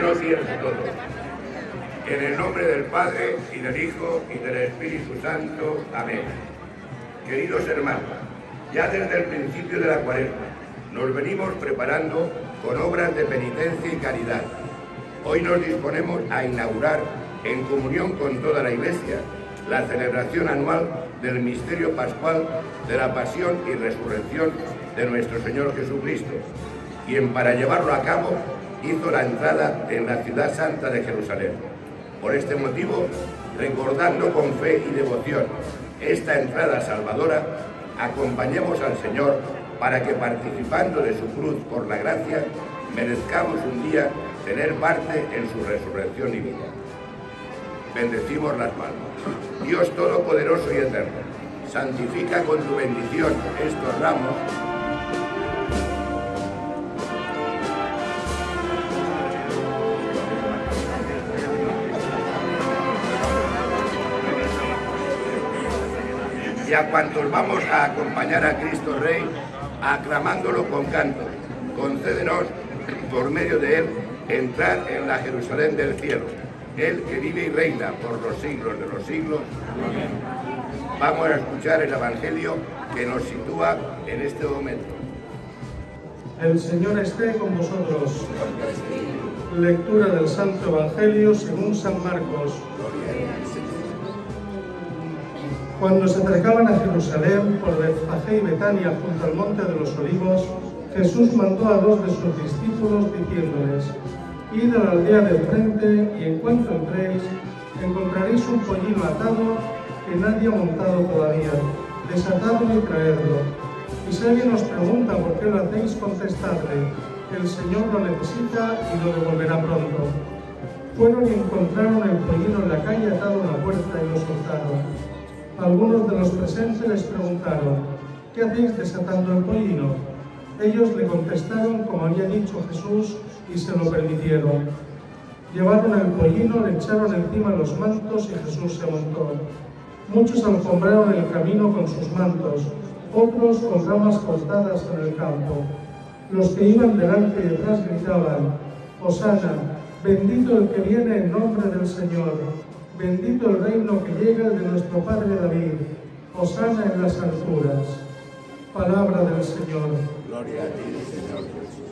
buenos días a todos. En el nombre del Padre, y del Hijo, y del Espíritu Santo. Amén. Queridos hermanos, ya desde el principio de la Cuaresma nos venimos preparando con obras de penitencia y caridad. Hoy nos disponemos a inaugurar, en comunión con toda la Iglesia, la celebración anual del misterio pascual de la pasión y resurrección de nuestro Señor Jesucristo, quien para llevarlo a cabo hizo la entrada en la ciudad santa de Jerusalén. Por este motivo, recordando con fe y devoción esta entrada salvadora, acompañemos al Señor para que, participando de su cruz por la gracia, merezcamos un día tener parte en su resurrección y vida. Bendecimos las manos. Dios Todopoderoso y Eterno, santifica con tu bendición estos ramos y a cuantos vamos a acompañar a Cristo Rey, aclamándolo con canto, concédenos, por medio de Él, entrar en la Jerusalén del cielo, Él que vive y reina por los siglos de los siglos. Amén. Vamos a escuchar el Evangelio que nos sitúa en este momento. El Señor esté con vosotros. Lectura del Santo Evangelio según San Marcos. Cuando se acercaban a Jerusalén por Betfagé y Betania junto al monte de los Olivos, Jesús mandó a 2 de sus discípulos diciéndoles: Id a la aldea del frente y en cuanto entréis, encontraréis un pollino atado que nadie ha montado todavía. Desatadlo y traedlo. Y si alguien os pregunta por qué lo hacéis, contestadle: el Señor lo necesita y lo devolverá pronto. Fueron y encontraron el pollino en la calle atado a la puerta y lo soltaron. Algunos de los presentes les preguntaron: ¿qué hacéis desatando el pollino? Ellos le contestaron como había dicho Jesús y se lo permitieron. Llevaron el pollino, le echaron encima los mantos y Jesús se montó. Muchos alfombraron el camino con sus mantos, otros con ramas cortadas en el campo. Los que iban delante y detrás gritaban: Hosana, bendito el que viene en nombre del Señor. Bendito el reino que llega, el de nuestro Padre David. Hosana en las alturas. Palabra del Señor. Gloria a ti, Señor Jesús.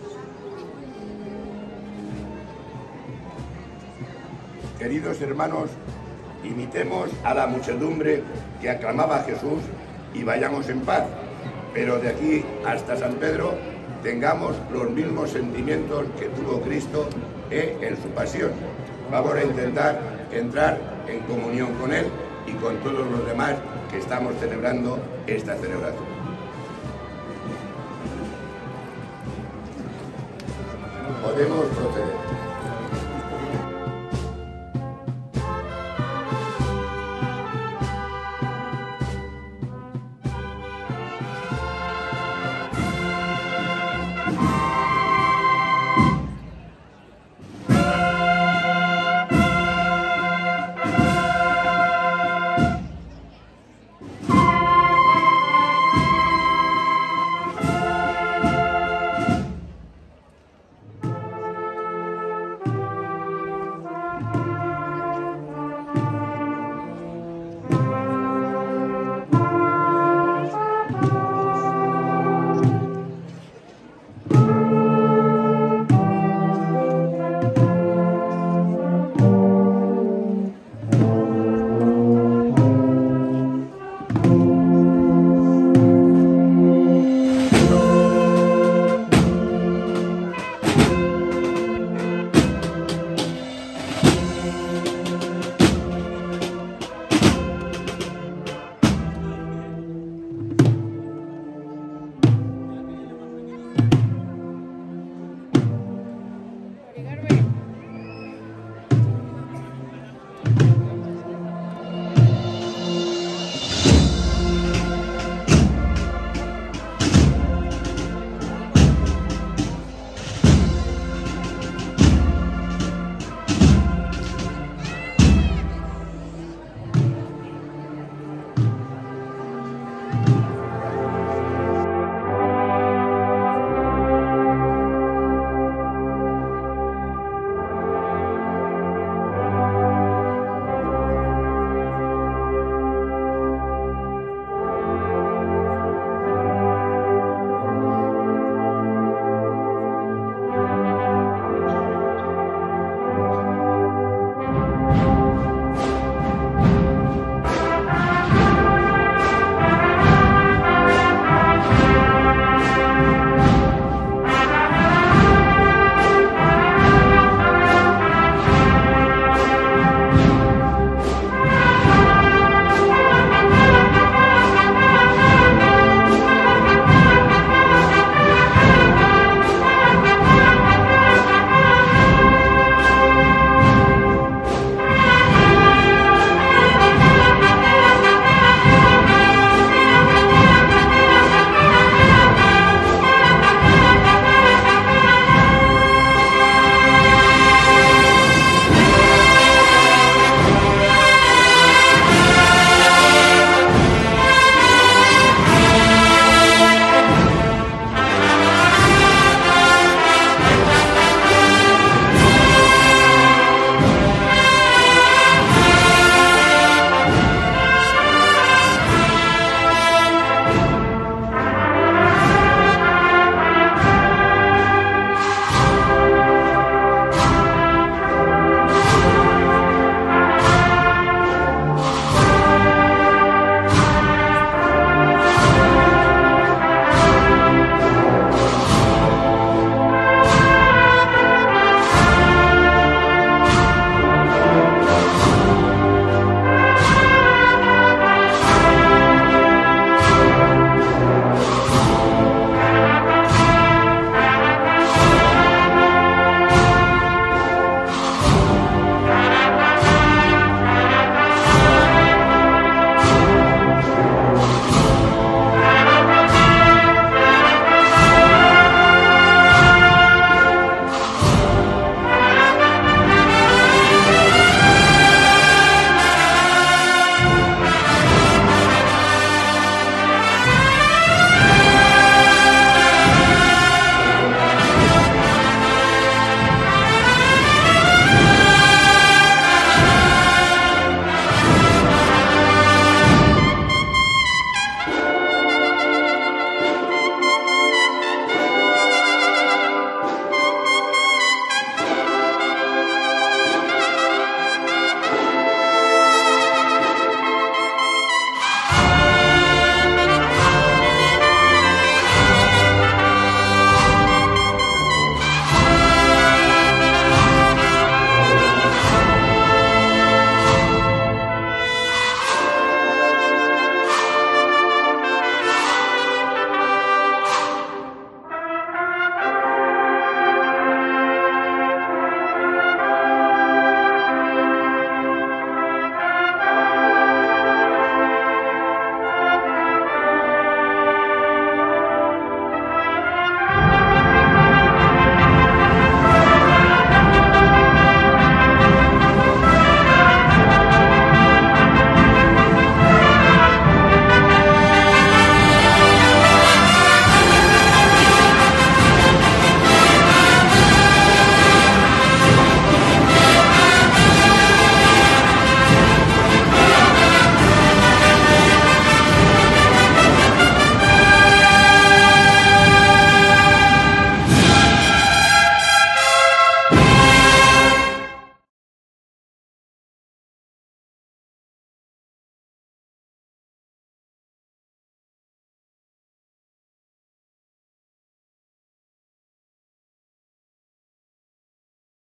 Queridos hermanos, imitemos a la muchedumbre que aclamaba a Jesús y vayamos en paz. Pero de aquí hasta San Pedro tengamos los mismos sentimientos que tuvo Cristo en su pasión. Vamos a intentar entrar en comunión con Él y con todos los demás que estamos celebrando esta celebración. Podemos